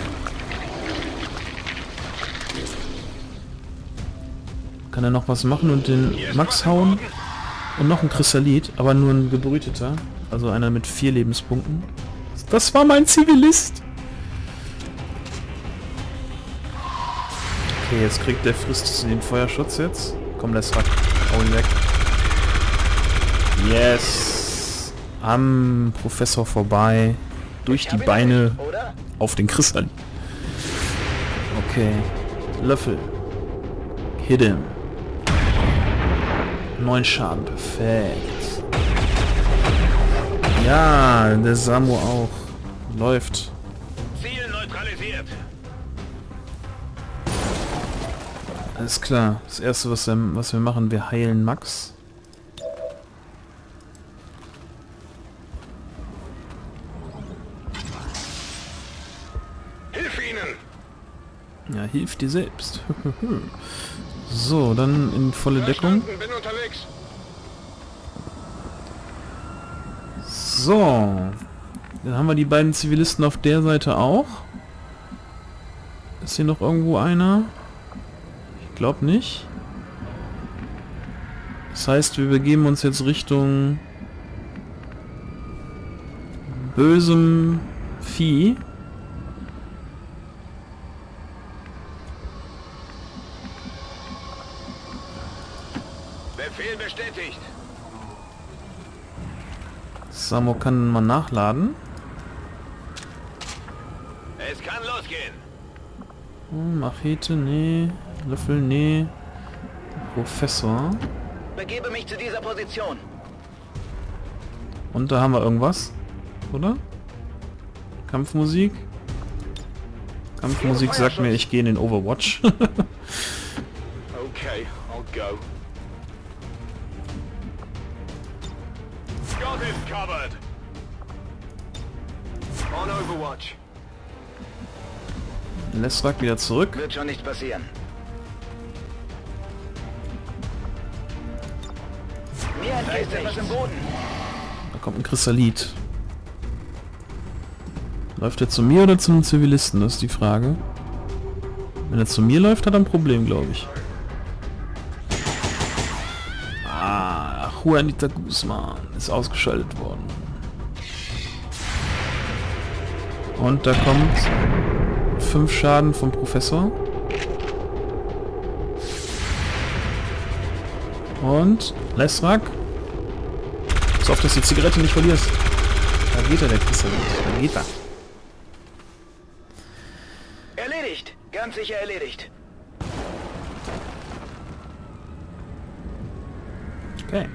Kann er noch was machen und den Max hauen? Und noch ein Kristallit, aber nur ein gebrüteter. Also einer mit vier Lebenspunkten. Das war mein Zivilist! Okay, jetzt kriegt der Frist den Feuerschutz jetzt. Komm, Lessrak. Hau ihn weg. Yes! Am Professor vorbei. Durch die Beine Oder? auf den Kristall. Okay. Löffel. Hit him. Neun Schaden, perfekt. Ja, der Samu auch. Läuft. Ziel neutralisiert. Alles klar. Das erste, was wir, was wir machen, wir heilen Max. Hilf ihnen! Ja, hilf dir selbst. So, dann in volle Deckung. Verstanden, bin unterwegs. So. Dann haben wir die beiden Zivilisten auf der Seite auch. Ist hier noch irgendwo einer? Ich glaube nicht. Das heißt, wir begeben uns jetzt Richtung bösem Vieh. Befehl bestätigt. Samo kann mal nachladen. Es kann losgehen. Hm, Machete, nee. Löffel, nee. Professor. Begebe mich zu dieser Position. Und da haben wir irgendwas. Oder? Kampfmusik? Kampfmusik sagt mir, ich gehe in den Overwatch. Okay, I'll go. Got it covered. On Overwatch. Lesrak wieder zurück. Wird schon nicht passieren. Mir entgeht etwas im Boden. Da kommt ein Chrysalit. Läuft er zu mir oder zu einem Zivilisten? Das ist die Frage. Wenn er zu mir läuft, hat er ein Problem, glaube ich. Ah, Juanita Guzman ist ausgeschaltet worden. Und da kommt fünf Schaden vom Professor. Und Lesrak. Pass auf, dass du die Zigarette nicht verlierst. Da geht er, der Chrysalit. Da geht er. Erledigt. Ganz sicher erledigt. Okay.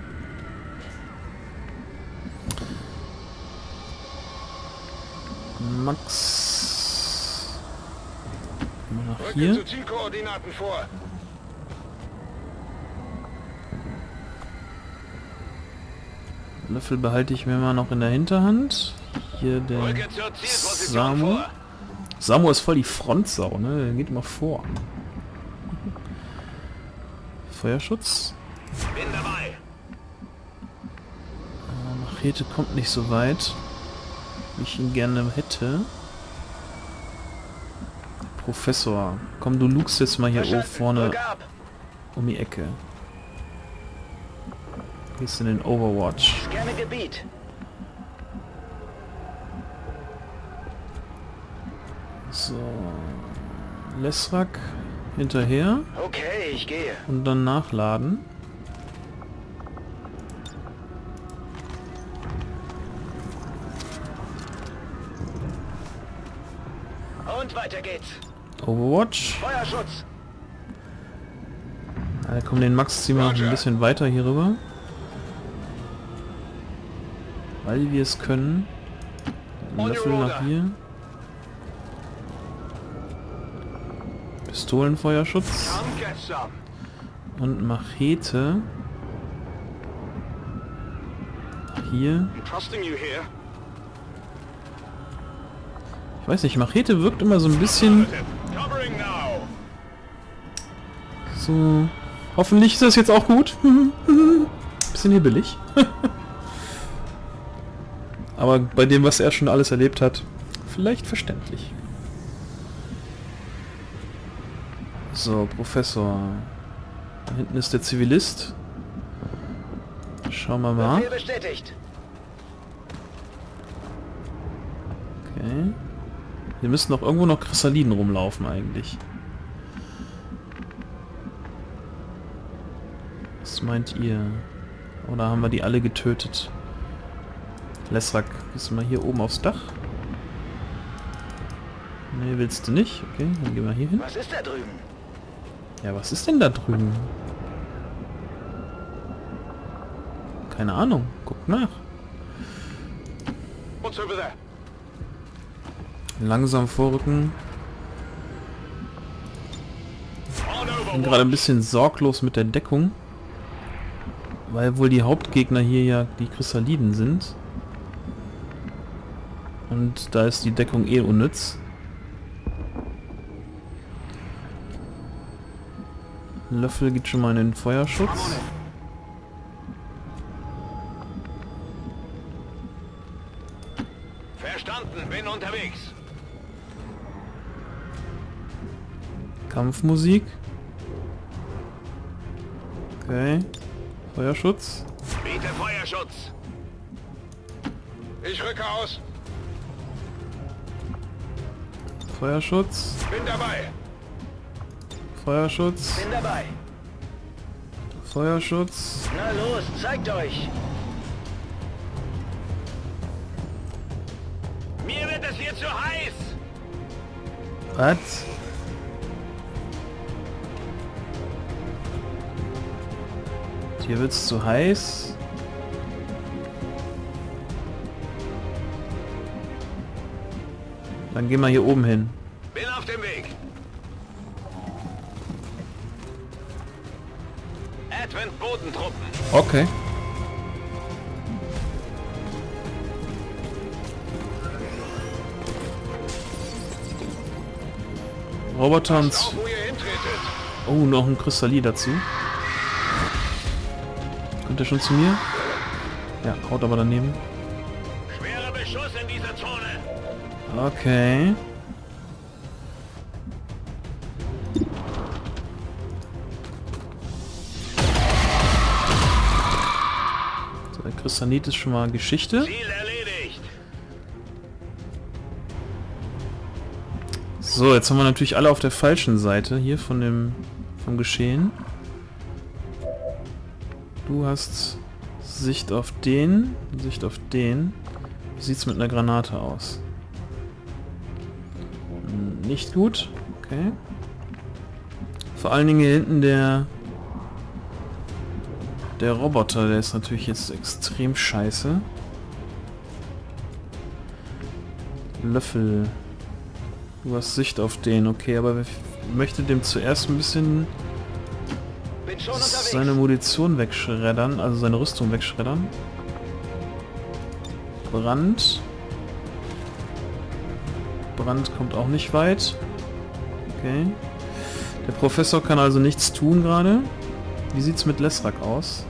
Max. Mal nach Rücke hier. zu Zielkoordinaten vor. Löffel behalte ich mir mal noch in der Hinterhand. Hier der Rücke zur Zielposition Samu. vor. Samu ist voll die Frontsau, ne? Der geht immer vor. Feuerschutz. Bin dabei. Äh, Machete kommt nicht so weit, wie ich ihn gerne hätte. Professor, komm, du lugst jetzt mal hier oben vorne Rück ab. um die Ecke. Gehst in den Overwatch. Scanne Gebiet. So. Lesrak hinterher Okay, ich gehe. und dann nachladen. Und weiter geht's. Overwatch. Feuerschutz. Ja, komm, den Max ziehen wir noch ein bisschen weiter hier rüber. Weil wir es können. Den Löffel nach hier. Pistolenfeuerschutz. Come get some. Und Machete. Hier. Trusting you here. Ich weiß nicht, Machete wirkt immer so ein bisschen Covering now. so... Hoffentlich ist das jetzt auch gut. Bisschen hibbelig. Aber bei dem, was er schon alles erlebt hat, vielleicht verständlich. So, Professor. Da hinten ist der Zivilist. Schauen wir mal. Befehl bestätigt. Okay. Wir müssen noch irgendwo noch Chrysaliden rumlaufen eigentlich. Was meint ihr? Oder haben wir die alle getötet? Lesrak, gehst du mal hier oben aufs Dach? Nee, willst du nicht? Okay, dann gehen wir hier hin. Was ist da drüben? Ja, was ist denn da drüben? Keine Ahnung. Guckt nach. Langsam vorrücken. Ich bin gerade ein bisschen sorglos mit der Deckung. Weil wohl die Hauptgegner hier ja die Chryssaliden sind. Und da ist die Deckung eh unnütz. Löffel geht schon mal in den Feuerschutz. Verstanden, bin unterwegs. Kampfmusik. Okay. Feuerschutz. Biete Feuerschutz. Ich rücke aus. Feuerschutz. Bin dabei. Feuerschutz. Bin dabei. Feuerschutz. Na los, zeigt euch. Mir wird es hier zu heiß. Was? Hier wird's zu heiß. Dann gehen wir hier oben hin. Bin auf dem Weg. Advent Bodentruppen. Okay. Roboter und... Auf, wo ihr hintretet. Oh, noch ein Kristallid dazu. Kommt er schon zu mir? Ja, haut aber daneben. Schwerer Beschuss in dieser Zone. Okay. So, der Kristallid ist schon mal Geschichte. Ziel erledigt. So, jetzt haben wir natürlich alle auf der falschen Seite hier von dem vom Geschehen. Du hast Sicht auf den, Sicht auf den. Wie sieht's mit einer Granate aus? Hm, nicht gut. Okay. Vor allen Dingen hier hinten der der Roboter, der ist natürlich jetzt extrem scheiße. Löffel. Du hast Sicht auf den, okay, aber ich möchte dem zuerst ein bisschen Bin schon unterwegs. seine Munition wegschreddern, also seine Rüstung wegschreddern. Brand. Brand kommt auch nicht weit. Okay. Der Professor kann also nichts tun gerade. Wie sieht's mit Lesrak aus?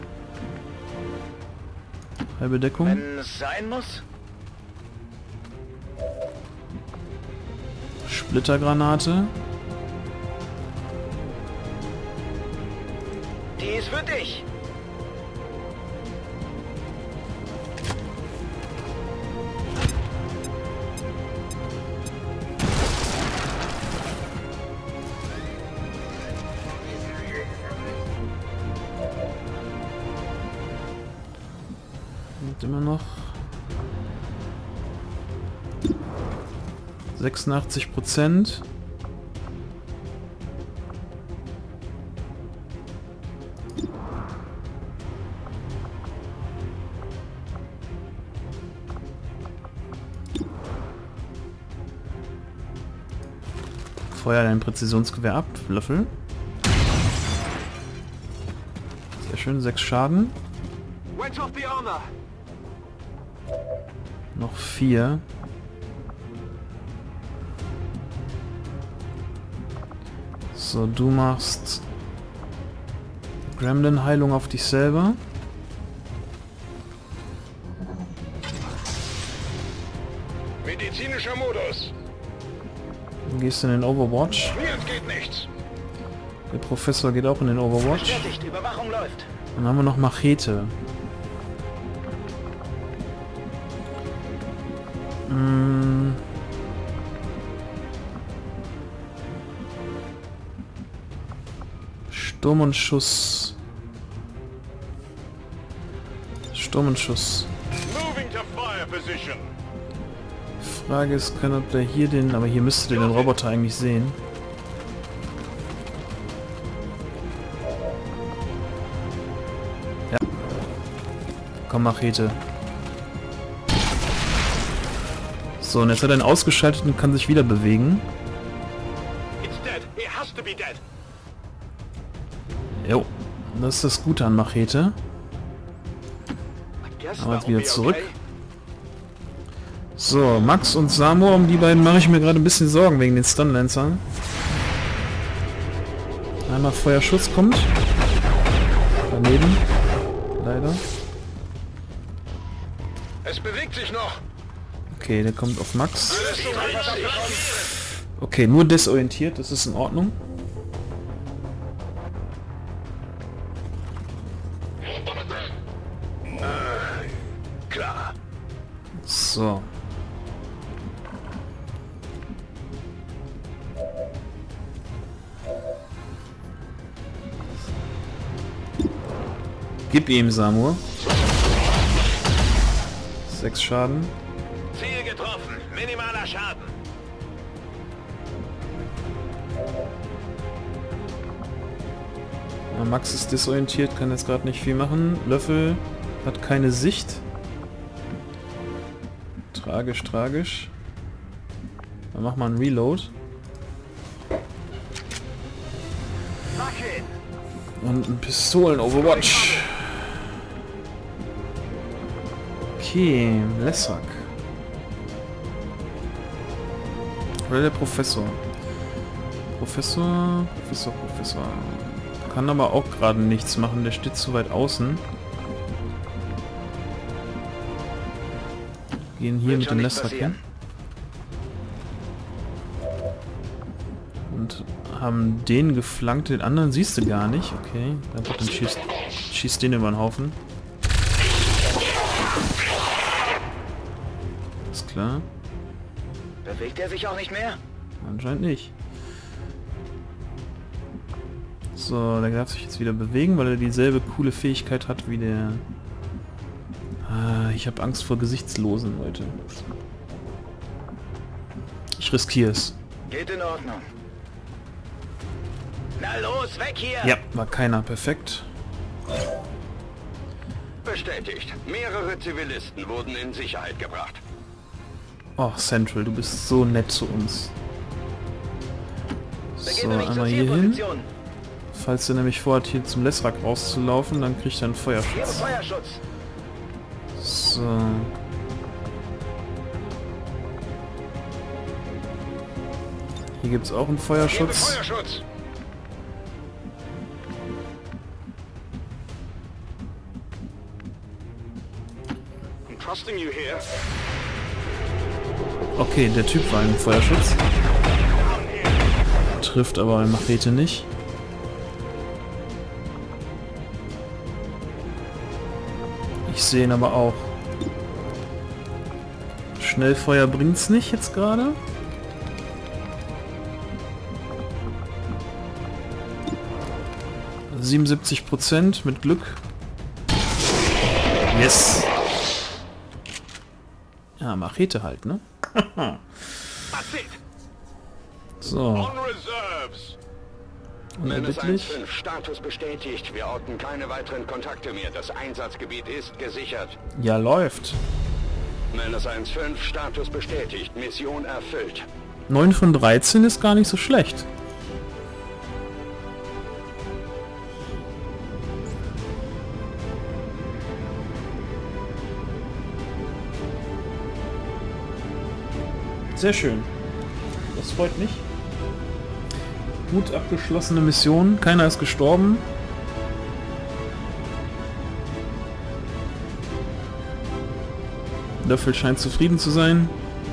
Halbe Deckung. Wenn es sein muss. Splittergranate. Die ist für dich. Und immer noch sechsundachtzig Prozent. Feuer dein Präzisionsgewehr ab, Löffel. Sehr schön, sechs Schaden. Noch vier. So, du machst Gremlin-Heilung auf dich selber. Medizinischer Modus. Du gehst in den Overwatch. Mir entgeht nichts. Der Professor geht auch in den Overwatch. Bestätigt, Überwachung läuft. Dann haben wir noch Machete. Mm. Sturm und Schuss. Sturm und Schuss. Moving to fire position. Frage ist, kann ob der hier den, aber hier müsste den Roboter eigentlich sehen. Ja. Komm, Machete. So, und jetzt hat er ihn ausgeschaltet und kann sich wieder bewegen. Jo, das ist das Gute an Machete. Aber jetzt wieder zurück. So, Max und Samu, um die beiden mache ich mir gerade ein bisschen Sorgen wegen den Stunlancern. Einmal Feuerschutz kommt. Daneben. Leider. Es bewegt sich noch. Okay, der kommt auf Max. Okay, nur desorientiert, das ist in Ordnung. Klar. So. Gib ihm, Samu. Sechs Schaden. Ziel getroffen. Minimaler Schaden. Ja, Max ist desorientiert, kann jetzt gerade nicht viel machen. Löffel hat keine Sicht. Tragisch, tragisch. Dann mach mal einen Reload. Und ein Pistolen-Overwatch. Okay, Lessack. Oder der Professor. Professor, Professor, Professor. Kann aber auch gerade nichts machen, der steht zu weit außen. Gehen hier mit dem Lessack hin. Und haben den geflankt, den anderen siehst du gar nicht. Okay, dann schießt, schießt den über den Haufen. Ist klar. Bewegt er sich auch nicht mehr? Anscheinend nicht. So, der darf sich jetzt wieder bewegen, weil er dieselbe coole Fähigkeit hat wie der... Ah, ich habe Angst vor Gesichtslosen, Leute. Ich riskiere es. Geht in Ordnung. Na los, weg hier! Ja, war keiner. Perfekt. Bestätigt. Mehrere Zivilisten wurden in Sicherheit gebracht. Oh, Central, du bist so nett zu uns. So, Begebe mich zur einmal hier hin. Zielposition. Falls er nämlich vorhat, hier zum Lessrack rauszulaufen, dann kriegt er einen Feuerschutz. Feuerschutz. So. Hier gibt es auch einen Feuerschutz. Feuerschutz. I'm trusting you here. Okay, der Typ war ein Feuerschutz. Trifft aber eine Machete nicht. Ich sehe ihn aber auch. Schnellfeuer bringt's nicht jetzt gerade. siebenundsiebzig Prozent mit Glück. Yes. Ja, Machete halt, ne? So. Unerbittlich. Status bestätigt. Wir orten keine weiteren Kontakte mehr. Das Einsatzgebiet ist gesichert. Ja, läuft. Menace eins fünf, Status bestätigt. Mission erfüllt. neun von dreizehn ist gar nicht so schlecht. Sehr schön. Das freut mich. Gut abgeschlossene Mission. Keiner ist gestorben. Löffel scheint zufrieden zu sein.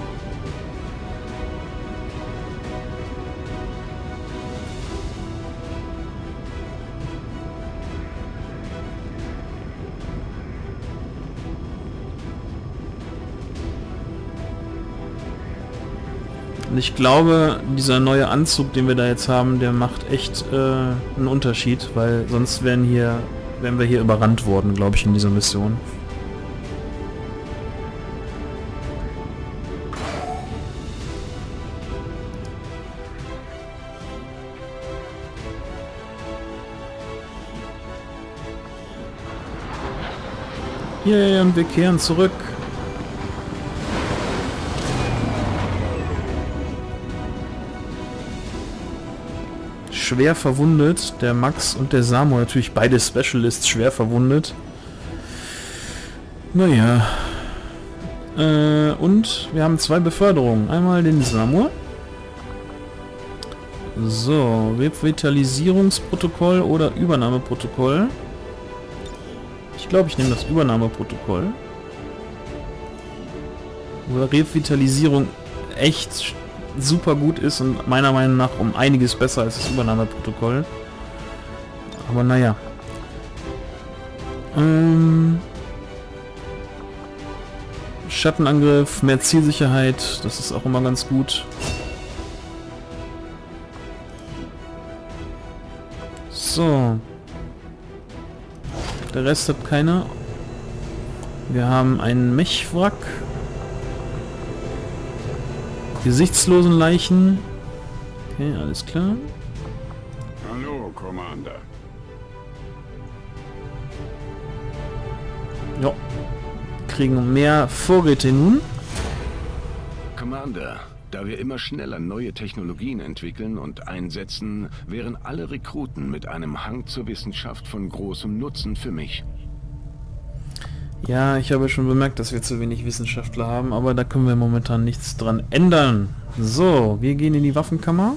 Und ich glaube, dieser neue Anzug, den wir da jetzt haben, der macht echt äh, einen Unterschied, weil sonst wären hier, wären wir hier überrannt worden, glaube ich, in dieser Mission. Yay, und wir kehren zurück. Schwer verwundet, der Max und der Samuel, natürlich beide Specialists schwer verwundet. Naja. Äh, und wir haben zwei Beförderungen. Einmal den Samuel. So, Revitalisierungsprotokoll oder Übernahmeprotokoll. Ich glaube, ich nehme das Übernahmeprotokoll. Wo Revitalisierung echt super gut ist und meiner Meinung nach um einiges besser als das Übernahmeprotokoll. Aber naja. Ähm, Schattenangriff, mehr Zielsicherheit, das ist auch immer ganz gut. So. Der Rest hat keine. Wir haben einen Mechwrack. Gesichtslosen Leichen. Okay, alles klar. Hallo, Commander. Ja. Kriegen mehr Vorräte nun. Commander, da wir immer schneller neue Technologien entwickeln und einsetzen, wären alle Rekruten mit einem Hang zur Wissenschaft von großem Nutzen für mich. Ja, ich habe schon bemerkt, dass wir zu wenig Wissenschaftler haben, aber da können wir momentan nichts dran ändern. So, wir gehen in die Waffenkammer.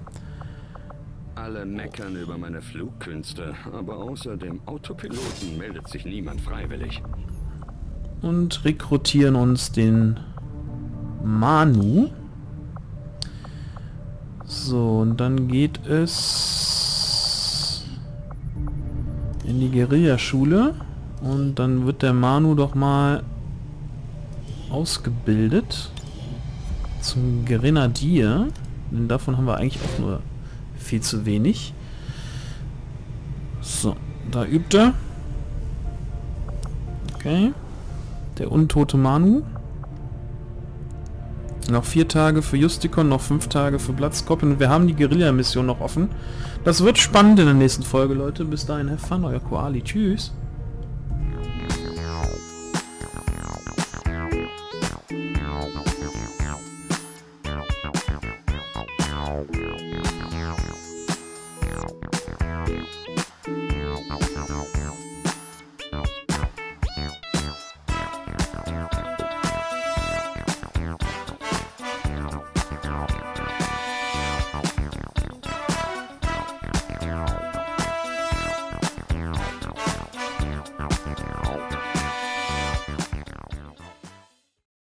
Alle meckern über meine Flugkünste, aber außer dem Autopiloten meldet sich niemand freiwillig. Und rekrutieren uns den Manu. So, und dann geht es in die Guerilla-Schule. Und dann wird der Manu doch mal ausgebildet zum Grenadier. Denn davon haben wir eigentlich auch nur viel zu wenig. So, da übt er. Okay. Der untote Manu. Noch vier Tage für Justikon, noch fünf Tage für Bloodskopin. Und wir haben die Guerilla-Mission noch offen. Das wird spannend in der nächsten Folge, Leute. Bis dahin, have fun, euer Koali. Tschüss.